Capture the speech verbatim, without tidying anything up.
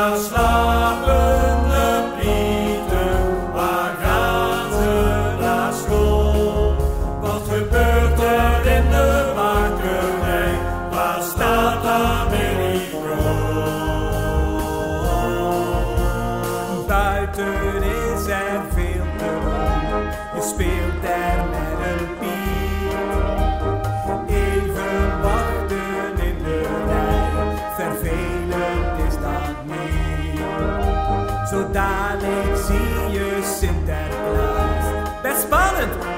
Daar slapen de Pieten, waar gaan ze naar school? Wat gebeurt er in de bakkerij, waar staat Americo? Buiten is er veel te doen, je speelt er met een Piet. Even wachten in de rij, vervelend is dat niet. Zo dadelijk zie je Sinterklaas, best spannend,